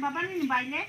Baba ni baile.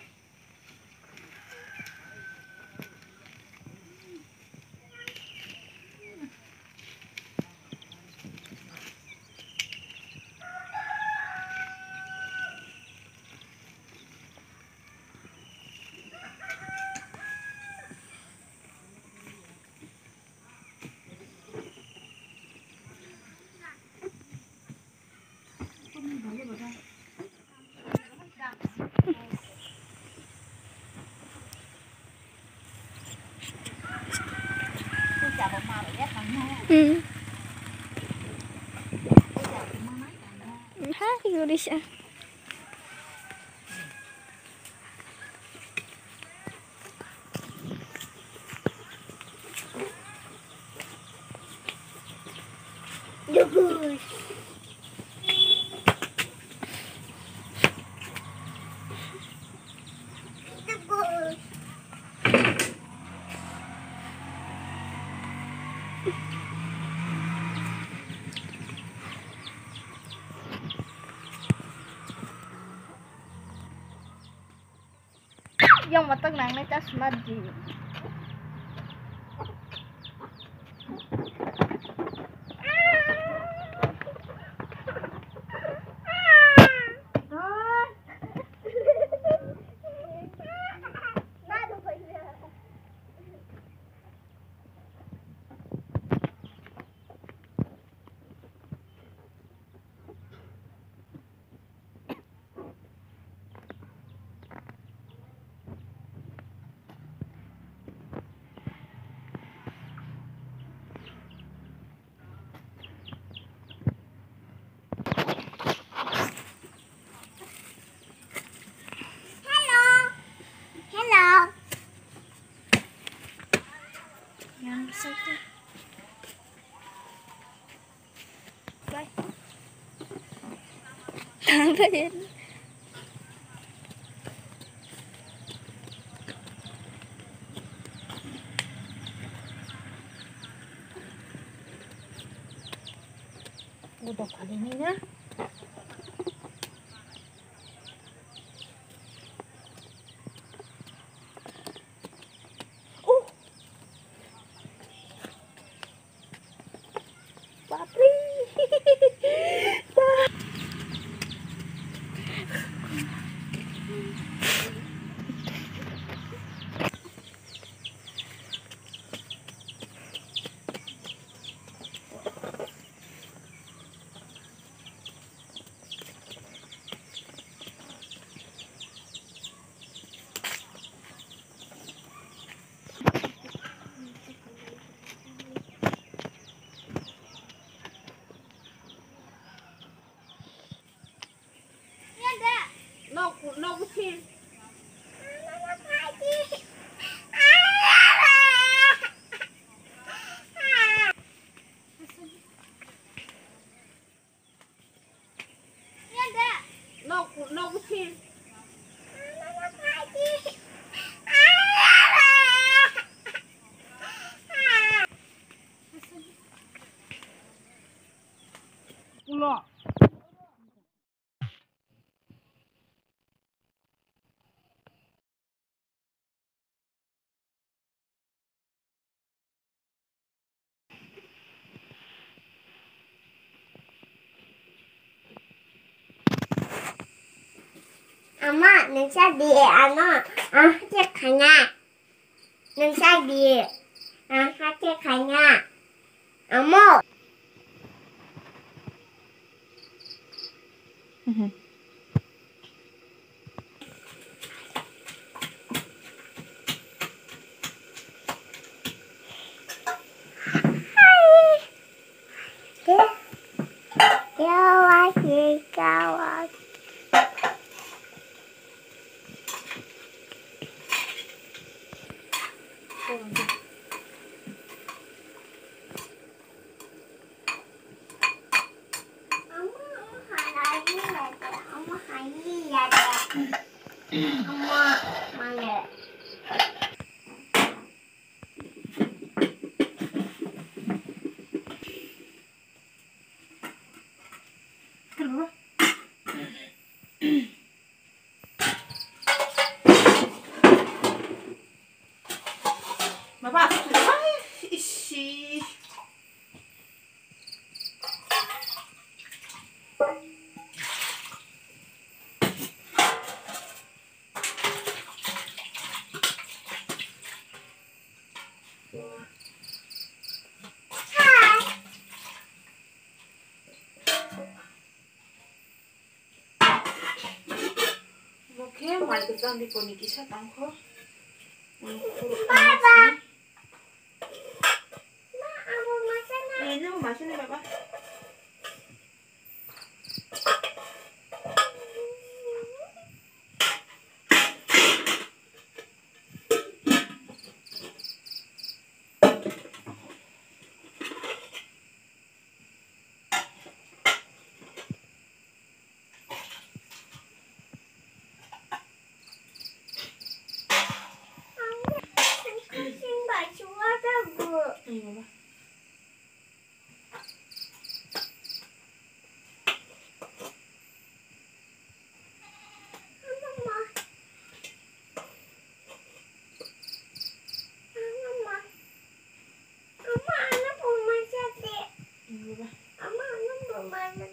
Hai Indonesia. Bagus. Bagus. Yang matang nang na tas madji. Yang satu. Bye. Apa ya? Udah kali ini ya. Papri. No kucing. No kucing. Pulau. Ama, nanti dia anak, dia kanya. Nanti dia, dia kanya. Ama. Kawas. Ama, lagi. Ay, isi. Oke, mari kita ambil koni kisah tangko. Papa. Ma, aku masak na. Ini mau masuk nih, Papa. Kucing baju ada bu. Ini, Papa. Ini, Papa.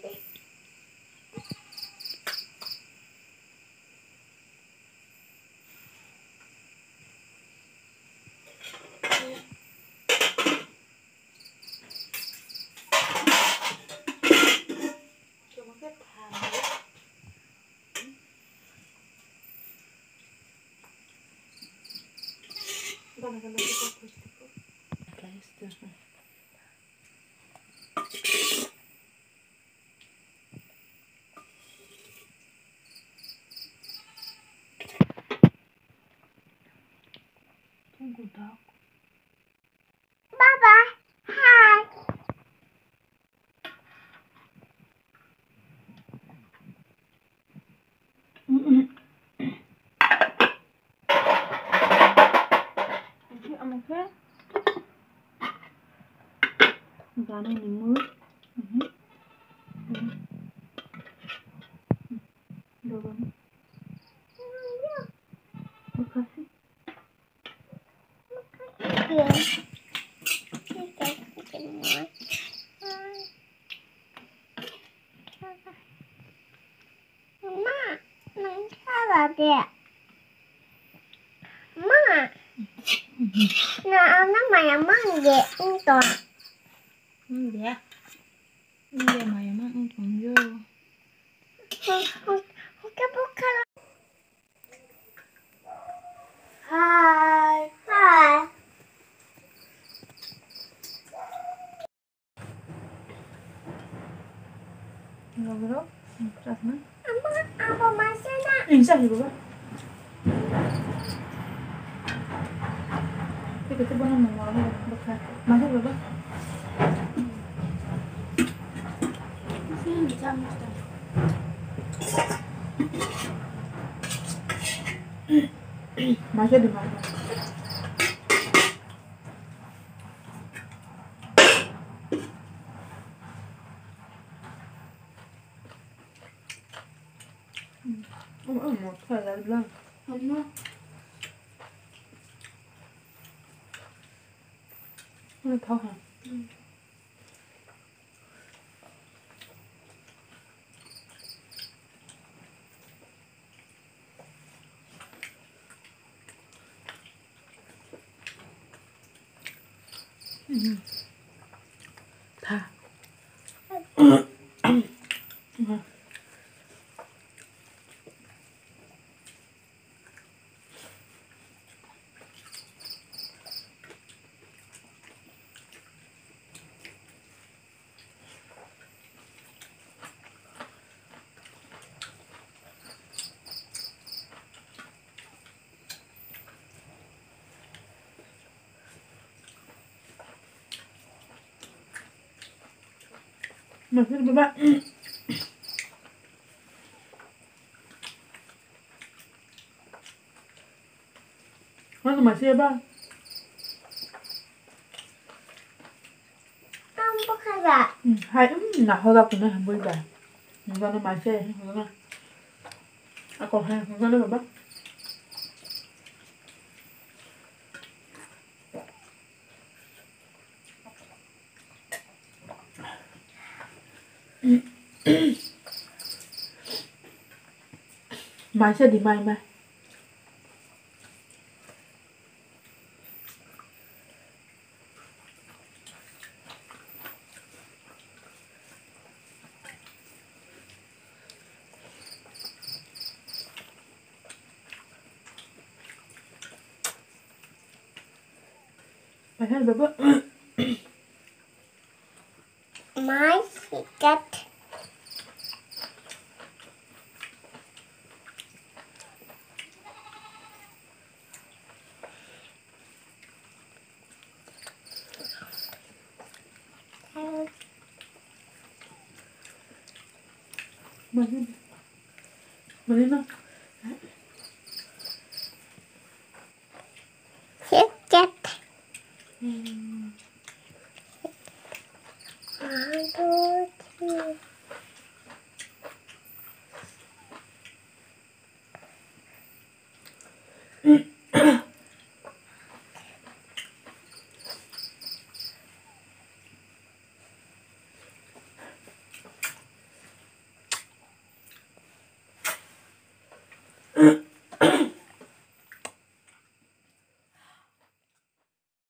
Coba kita tahan. Ganti kita pustiko. Guys, tuh. Tunggu dah. Baba, hai. Oke, amoknya. Gana nih mulut. Dorong. Makasih. Ma, nang salah deh. Ma, nah anak maya mangge untuk. Iya. Iya, Maya mah yo. Oke bukan. Hai. Hai. Enggak bro. Keras mah. Apa masih nak? Insya Allah, Papa. Kita mau ngomong bekas. Masuk, Papa. Sini, jam. Masih di mana? Mau saya bilang. Mama. Ini tahu kan? 다. Masih Bapak. Masih ya, Bang? Apa kagak? Hai, 나가갖고는 한 보이다. 이거는 맛이, 이거는 아까 해, 이거는 봐봐. Mày sẽ đi mày mà. Mày thấy bữa My ticket. Mày đi nào. Ticket. Mm. 1, 2, 3.